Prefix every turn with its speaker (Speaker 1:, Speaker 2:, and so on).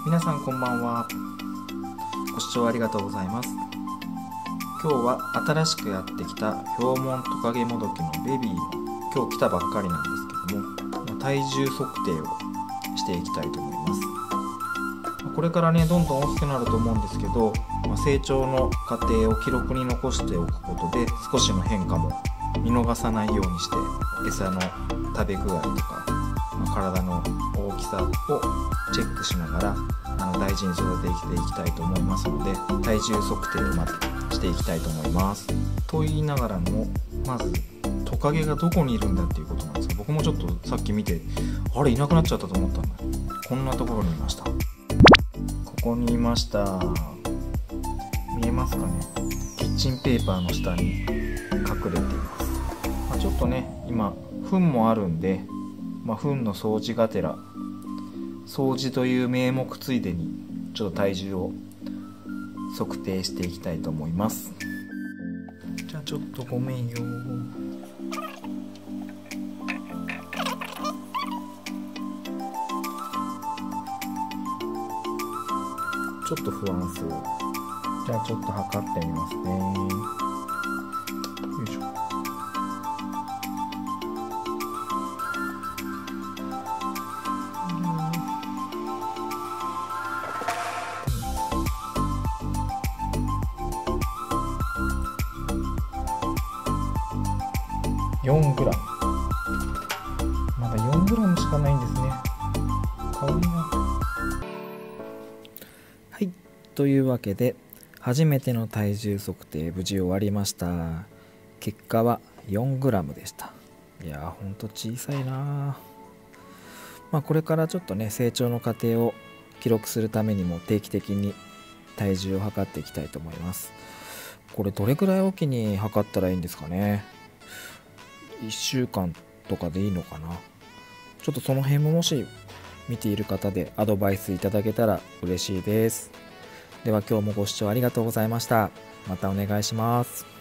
Speaker 1: 皆さんこんばんは。ご視聴ありがとうございます。今日は新しくやってきたヒョウモントカゲモドキのベビーの今日来たばっかりなんですけども、体重測定をしていきたいと思います。これからねどんどん大きくなると思うんですけど、成長の過程を記録に残しておくことで少しの変化も見逃さないようにして、餌の食べ具合とか、体の大きさをチェックしながら大事に育てていきたいと思いますので、体重測定をまずしていきたいと思います。と言いながらも、まずトカゲがどこにいるんだっていうことなんですが、僕もちょっとさっき見てあれいなくなっちゃったと思ったんだ。こんなところにいました。ここにいました。見えますかね。キッチンペーパーの下に隠れています。ちょっとね今糞もあるんで、糞の掃除がてら掃除という名目ついでにちょっと体重を測定していきたいと思います。じゃあちょっとごめんよ。ちょっと不安そう。じゃあちょっと測ってみますね。よいしょ。4g。まだ 4g しかないんですね。かわいいな。はい、というわけで初めての体重測定無事終わりました。結果は 4g でした。いやーほんと小さいな。これからちょっとね成長の過程を記録するためにも定期的に体重を測っていきたいと思います。これどれくらいおきに測ったらいいんですかね。1週間とかでいいのかな。ちょっとその辺ももし見ている方でアドバイスいただけたら嬉しいです。では今日もご視聴ありがとうございました。またお願いします。